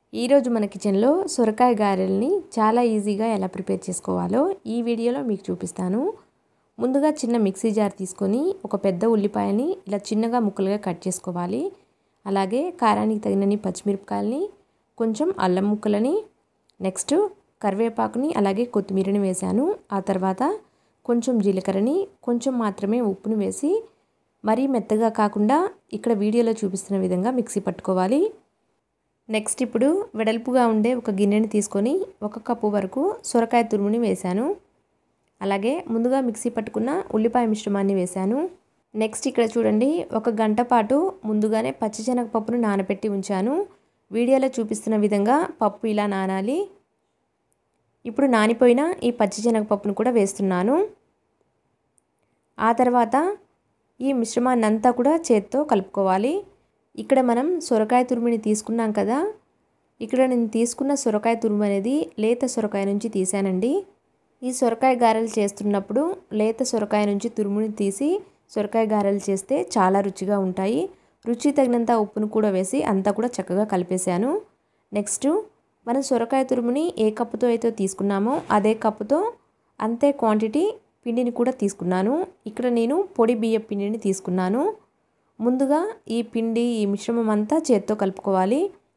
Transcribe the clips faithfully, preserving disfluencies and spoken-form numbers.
ఈరోజు మన కిచెన్లో సొరకాయ గారెల్ని చాలా ఈజీగా ఎలా ప్రిపేర్ చేసుకోవాలో ఈ వీడియోలో మీకు చూపిస్తాను. ముందుగా చిన్న మిక్సీ జార్ తీసుకొని ఒక పెద్ద ఉల్లిపాయని ఇలా చిన్నగా ముక్కలుగా కట్ చేసుకోవాలి. అలాగే కారానికి తగినన్ని పచ్చిమిరపకాయలని, కొంచెం అల్లం ముక్కలని, నెక్స్ట్ కరివేపాకుని అలాగే కొత్తిమీరని వేశాను. ఆ తర్వాత కొంచెం జీలకర్రని, కొంచెం మాత్రమే ఉప్పుని వేసి మరీ మెత్తగా కాకుండా ఇక్కడ వీడియోలో చూపిస్తున్న విధంగా మిక్సీ పట్టుకోవాలి. నెక్స్ట్ ఇప్పుడు వెడల్పుగా ఉండే ఒక గిన్నెని తీసుకొని ఒక కప్పు వరకు సొరకాయ తురుముని వేశాను. అలాగే ముందుగా మిక్సీ పట్టుకున్న ఉల్లిపాయ మిశ్రమాన్ని వేశాను. నెక్స్ట్ ఇక్కడ చూడండి, ఒక గంట పాటు ముందుగానే పచ్చిశనగపప్పును నానబెట్టి ఉంచాను. వీడియోలో చూపిస్తున్న విధంగా పప్పు ఇలా నానాలి. ఇప్పుడు నానిపోయిన ఈ పచ్చిశనగపప్పును కూడా వేస్తున్నాను. ఆ తర్వాత ఈ మిశ్రమాన్ని అంతా కూడా చేత్తో కలుపుకోవాలి. ఇక్కడ మనం సొరకాయ తురుముని తీసుకున్నాం కదా, ఇక్కడ నేను తీసుకున్న సొరకాయ తురుము అనేది లేత సొరకాయ నుంచి తీసానండి. ఈ సొరకాయ గారెలు చేస్తున్నప్పుడు లేత సొరకాయ నుంచి తురుముని తీసి సొరకాయ గారెలు చేస్తే చాలా రుచిగా ఉంటాయి. రుచి తగినంత ఉప్పును కూడా వేసి అంతా కూడా చక్కగా కలిపేశాను. నెక్స్ట్ మనం సొరకాయ తురుముని ఏ కప్పుతో అయితే తీసుకున్నామో అదే కప్పుతో అంతే క్వాంటిటీ పిండిని కూడా తీసుకున్నాను. ఇక్కడ నేను పొడి బియ్యం పిండిని తీసుకున్నాను. ముందుగా ఈ పిండి ఈ మిశ్రమం అంతా చేత్తో కలుపుకోవాలి.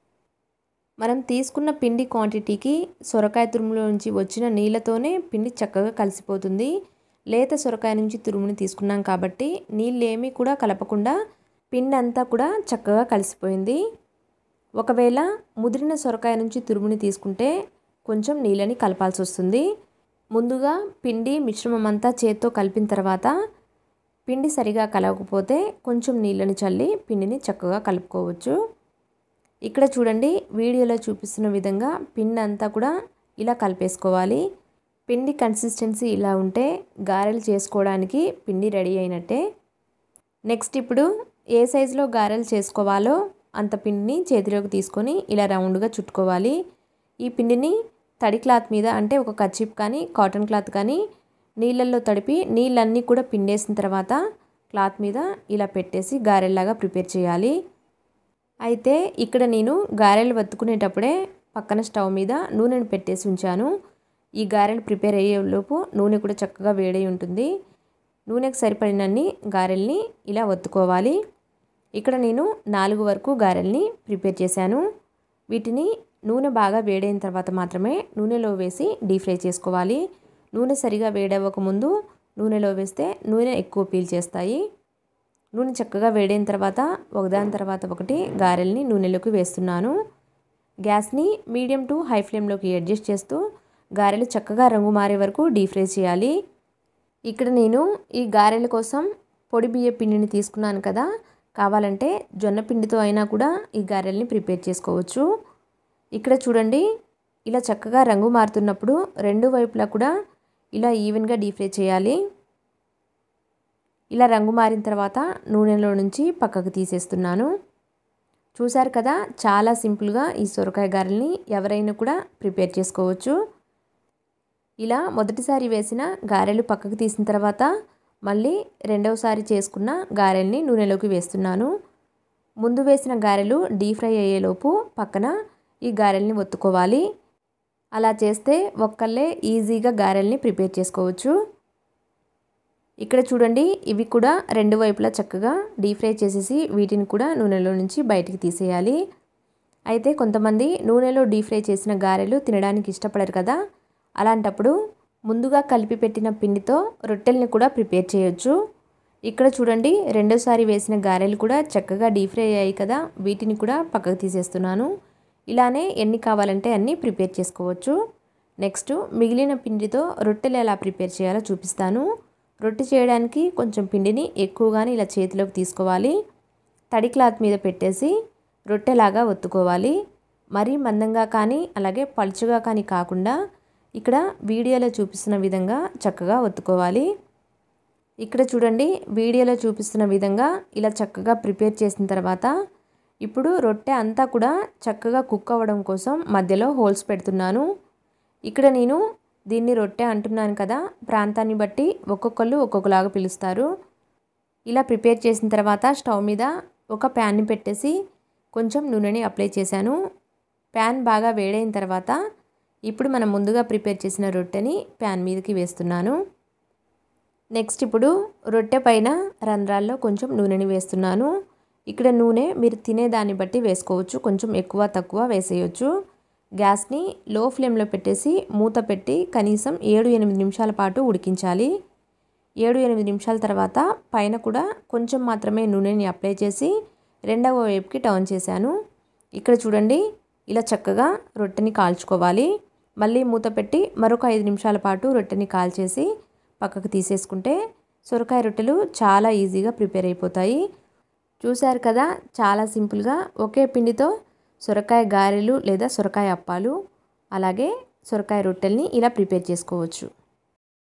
మనం తీసుకున్న పిండి క్వాంటిటీకి సొరకాయ తురుములో నుంచి వచ్చిన నీళ్ళతోనే పిండి చక్కగా కలిసిపోతుంది. లేత సొరకాయ నుంచి తురుముని తీసుకున్నాం కాబట్టి నీళ్ళు ఏమీ కూడా కలపకుండా పిండి అంతా కూడా చక్కగా కలిసిపోయింది. ఒకవేళ ముదిరిన సొరకాయ నుంచి తురుముని తీసుకుంటే కొంచెం నీళ్ళని కలపాల్సి వస్తుంది. ముందుగా పిండి మిశ్రమం అంతా చేత్తో కలిపిన తర్వాత పిండి సరిగా కలవకపోతే కొంచెం నీళ్ళని చల్లి పిండిని చక్కగా కలుపుకోవచ్చు. ఇక్కడ చూడండి, వీడియోలో చూపిస్తున్న విధంగా పిండి అంతా కూడా ఇలా కలిపేసుకోవాలి. పిండి కన్సిస్టెన్సీ ఇలా ఉంటే గారెలు చేసుకోవడానికి పిండి రెడీ అయినట్టే. నెక్స్ట్ ఇప్పుడు ఏ సైజులో గారెలు చేసుకోవాలో అంత పిండిని చేతిలోకి తీసుకొని ఇలా రౌండ్గా చుట్టుకోవాలి. ఈ పిండిని తడి క్లాత్ మీద, అంటే ఒక కర్చీఫ్ కానీ కాటన్ క్లాత్ కానీ నీళ్ళల్లో తడిపి నీళ్ళన్నీ కూడా పిండేసిన తర్వాత క్లాత్ మీద ఇలా పెట్టేసి గారెల్లాగా ప్రిపేర్ చేయాలి. అయితే ఇక్కడ నేను గారెలు వత్తుకునేటప్పుడే పక్కన స్టవ్ మీద నూనెను పెట్టేసి ఉంచాను. ఈ గారెలు ప్రిపేర్ అయ్యేలోపు నూనె కూడా చక్కగా వేడై ఉంటుంది. నూనెకు సరిపడినన్ని గారెల్ని ఇలా వత్తుకోవాలి. ఇక్కడ నేను నాలుగు వరకు గారెల్ని ప్రిపేర్ చేశాను. వీటిని నూనె బాగా వేడైన తర్వాత మాత్రమే నూనెలో వేసి డీప్ ఫ్రై చేసుకోవాలి. నూనె సరిగా వేడవ్వక ముందు నూనెలో వేస్తే నూనె ఎక్కువ పీల్చేస్తాయి. నూనె చక్కగా వేడైన తర్వాత ఒకదాని తర్వాత ఒకటి గారెల్ని నూనెలోకి వేస్తున్నాను. గ్యాస్ని మీడియం టు హై ఫ్లేమ్లోకి అడ్జస్ట్ చేస్తూ గారెలు చక్కగా రంగు మారే వరకు డీప్ ఫ్రై చేయాలి. ఇక్కడ నేను ఈ గారెల కోసం పొడి బియ్య పిండిని తీసుకున్నాను కదా, కావాలంటే జొన్న పిండితో అయినా కూడా ఈ గారెల్ని ప్రిపేర్ చేసుకోవచ్చు. ఇక్కడ చూడండి, ఇలా చక్కగా రంగు మారుతున్నప్పుడు రెండు వైపులా కూడా ఇలా ఈవెన్గా డీప్ ఫ్రై చేయాలి. ఇలా రంగు మారిన తర్వాత నూనెలో నుంచి పక్కకు తీసేస్తున్నాను. చూసారు కదా, చాలా సింపుల్గా ఈ సొరకాయ గారెల్ని ఎవరైనా కూడా ప్రిపేర్ చేసుకోవచ్చు. ఇలా మొదటిసారి వేసిన గారెలు పక్కకు తీసిన తర్వాత మళ్ళీ రెండవసారి చేసుకున్న గారెల్ని నూనెలోకి వేస్తున్నాను. ముందు వేసిన గారెలు డీప్ ఫ్రై అయ్యేలోపు పక్కన ఈ గారెల్ని ఒత్తుకోవాలి. అలా చేస్తే ఒక్కళ్ళే ఈజీగా గారెల్ని ప్రిపేర్ చేసుకోవచ్చు. ఇక్కడ చూడండి, ఇవి కూడా రెండు వైపులా చక్కగా డీప్ ఫ్రై చేసేసి వీటిని కూడా నూనెలో నుంచి బయటికి తీసేయాలి. అయితే కొంతమంది నూనెలో డీప్ ఫ్రై చేసిన గారెలు తినడానికి ఇష్టపడరు కదా, అలాంటప్పుడు ముందుగా కలిపి పెట్టిన పిండితో రొట్టెల్ని కూడా ప్రిపేర్ చేయొచ్చు. ఇక్కడ చూడండి, రెండోసారి వేసిన గారెలు కూడా చక్కగా డీప్ ఫ్రై అయ్యాయి కదా, వీటిని కూడా పక్కకు తీసేస్తున్నాను. ఇలానే ఎన్ని కావాలంటే అన్నీ ప్రిపేర్ చేసుకోవచ్చు. నెక్స్ట్ మిగిలిన పిండితో రొట్టెలు ఎలా ప్రిపేర్ చేయాలో చూపిస్తాను. రొట్టె చేయడానికి కొంచెం పిండిని ఎక్కువగానే ఇలా చేతిలోకి తీసుకోవాలి. తడి క్లాత్ మీద పెట్టేసి రొట్టెలాగా ఒత్తుకోవాలి. మరీ మందంగా కానీ అలాగే పలుచగా కానీ కాకుండా ఇక్కడ వీడియోలో చూపిస్తున్న విధంగా చక్కగా ఒత్తుకోవాలి. ఇక్కడ చూడండి, వీడియోలో చూపిస్తున్న విధంగా ఇలా చక్కగా ప్రిపేర్ చేసిన తర్వాత ఇప్పుడు రొట్టె అంతా కూడా చక్కగా కుక్ అవ్వడం కోసం మధ్యలో హోల్స్ పెడుతున్నాను. ఇక్కడ నేను దీన్ని రొట్టె అంటున్నాను కదా, ప్రాంతాన్ని బట్టి ఒక్కొక్కళ్ళు ఒక్కొక్కలాగా పిలుస్తారు. ఇలా ప్రిపేర్ చేసిన తర్వాత స్టవ్ మీద ఒక ప్యాన్ని పెట్టేసి కొంచెం నూనెని అప్లై చేశాను. ప్యాన్ బాగా వేడైన తర్వాత ఇప్పుడు మనం ముందుగా ప్రిపేర్ చేసిన రొట్టెని ప్యాన్ మీదకి వేస్తున్నాను. నెక్స్ట్ ఇప్పుడు రొట్టె పైన రంధ్రాల్లో కొంచెం నూనెని వేస్తున్నాను. ఇక్కడ నూనె మీరు తినేదాన్ని బట్టి వేసుకోవచ్చు, కొంచెం ఎక్కువ తక్కువ వేసేయచ్చు. గ్యాస్ని లో ఫ్లేమ్లో పెట్టేసి మూత పెట్టి కనీసం ఏడు ఎనిమిది నిమిషాల పాటు ఉడికించాలి. ఏడు ఎనిమిది నిమిషాల తర్వాత పైన కూడా కొంచెం మాత్రమే నూనెని అప్లై చేసి రెండవ వైపుకి టర్న్ చేశాను. ఇక్కడ చూడండి, ఇలా చక్కగా రొట్టెని కాల్చుకోవాలి. మళ్ళీ మూత పెట్టి మరొక ఐదు నిమిషాల పాటు రొట్టెని కాల్చేసి పక్కకు తీసేసుకుంటే సొరకాయ రొట్టెలు చాలా ఈజీగా ప్రిపేర్ అయిపోతాయి. చూశారు కదా, చాలా సింపుల్గా ఒకే పిండితో సొరకాయ గారెలు లేదా సొరకాయ అప్పాలు అలాగే సొరకాయ రొట్టెల్ని ఇలా ప్రిపేర్ చేసుకోవచ్చు.